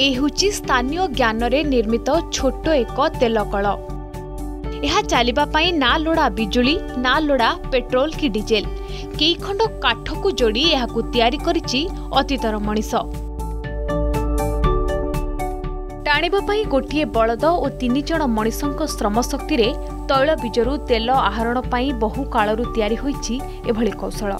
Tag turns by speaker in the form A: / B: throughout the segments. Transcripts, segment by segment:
A: एहुची स्थानीय ज्ञान रे निर्मित छोट एक तेल कल। यह चलिबा पई ना लोड़ा बिजुली ना लोड़ा पेट्रोल कि डीजेल, कई खंड काठ को जोड़ी यहाकू तैयारी करिछि अतीतर मनीष। टाणिबा पई गोटिए बलद और 3 जण मनीषक श्रम शक्ति रे तैल बीजरू तेल आहरण पई बहु कालरू तैयारी होइछि एभली कौशल,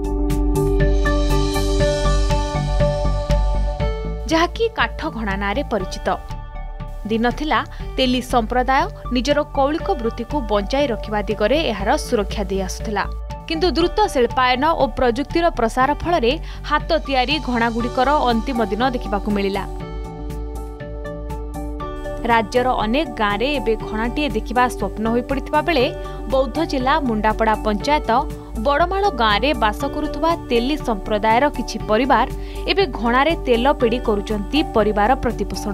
A: जहाँकि काठ घणा नारे परिचित। दिन थिला तेली संप्रदाय निजर कौलिक वृत्ति को बंचाई रखिबा दिगरे एहार सुरक्षा दे आसुथिला, किंतु द्रुत शिल्पायन और प्रजुक्तिर प्रसार फल हाथ तैयारी घणागुड़िकर अंतिम दिन देखा मिला। राज्यर अनेक गाँव में एबे घणाटीए देखा स्वप्न हो पड़ता बेले बौद्ध जिला मुंडापड़ा पंचायत बड़माल गाँव में बास करुवा तेली संप्रदायर किछि परिवार एबे घणारे तेल पेड़ी करुचंती परिवार प्रतिपोषण।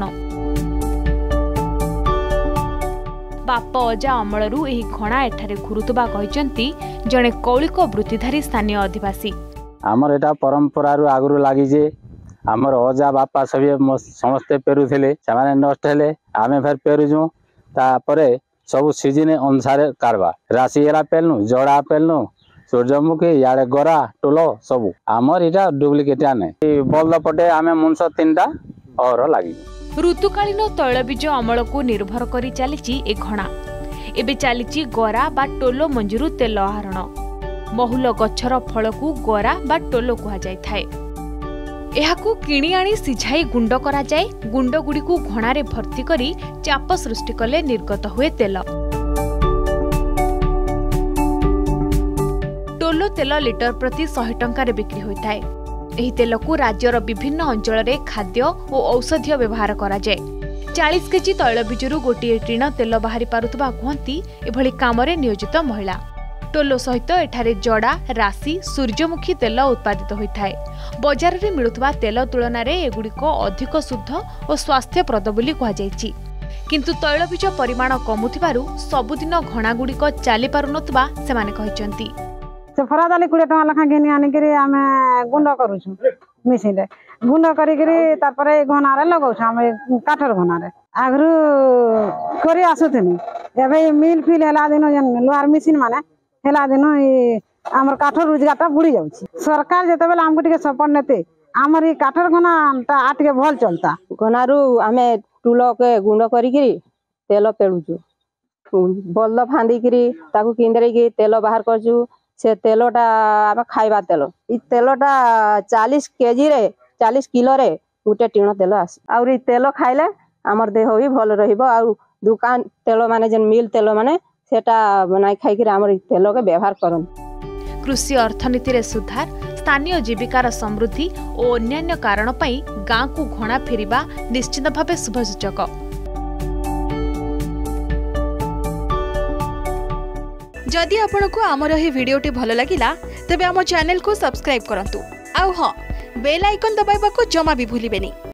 A: बाप अजा अमलरू एही घणा एठारे घुरुतबा कहिचंती जणे कौलिक वृत्तिधारी स्थानीय अधिवासी।
B: आमर एटा परंपरा रु आगुरु लागि जे आमर अजा बापा सभी समस्ते पेरुथिले, सेमाने नष्ट हेले आमे फेर पेरुजु। तापरे सब सीजन अनुसार कारबा राशि एरा पेलनु जड़ा पेलनु सूर्यमुखी याडे गरा टोलो सब आमर इटा डुप्लिकेट आने बल्द पटे आमे मुंस 3टा और लागि।
A: ऋतुकालीन तैलबीज अमल को निर्भर करी चलीची ए घणा। एबे चलीची गरा बा टोलो मंजूरु तेल आहरण। महुल गछर फल को गरा बा टोलो कहा जाय थाए। एहाकू किणी आनी सिझाई गुंड करा जाय। गुंड गुडी को घणारे भर्ती करी चाप सृष्टि कले निर्गत हुए तेल। टोलो तेल लिटर प्रति 100 टंका बिक्री होइथाय। एही तेल को राज्यर विभिन्न अंचल रे खाद्य और औषधीय व्यवहार करा जाय। 40 केजी तैलबीजरू गोटे टीण तेल बाहरी पारुतबा कहती एभली काम रे नियोजित महिला। टोलो सहित एठारे जड़ा राशि सूर्यमुखी तेल उत्पादित होइथाय। बाजार रे मिलुतबा तेल तुलना रे एगुड़िक अधिक शुद्ध और स्वास्थ्यप्रद बोली कहा जायछि, किंतु तैलबीज परिमाण कमुथिबारु सबुदिन घणागुड़िक चली पारुनतबा सेमाने कहिचंती।
C: से फरा दाली 20 टका लखा घिनी आनिकरी आमे गुंड करूछु मिसिन रे गुंड करिकरी तापरे घनारे लगाउछु आमे काठर घनारे आगरु करी आसुथिनी। एबे मिल फिल हेला दिन जन लोहार मिसिन माने हेला दिन हमर काठर रोजगारटा बुड़ी जाउछि। सरकार जते बेला हमको टिके सपोर्ट नेते हमर ई काठर घनाटा आटके भल चलता।
D: घनारू आमे टुलो के गुंड करिकरी तेल पेळुछु बल्द फांदिकरी ताकू किंदरे के तेल बाहर करछु। से तेलोटा आम खाइबा तेल इ तेलोटा 40 केजी रे 40 किलो रे गोटे टीण तेल आस और इ तेल खाइले हमर देह भी भल रहिबो। और दुकान तेल माने जन मिल तेल माने सेटा बनाई खाइ के हमर इ तेल के व्यवहार करन।
A: कृषि अर्थनीति रे सुधार, स्थानीय जीविकार समृद्धि और अन्य कारण पई गाँ को घणा फेरिबा निश्चित भावे शुभसूचक।
E: जदि आपंक आमर यह भिडियोटी भल लगिला तेबे आम चैनल को सब्सक्राइब करंतु। आउ हाँ, बेल आइकन दबाइबा को जमा भी भूलिबेनी।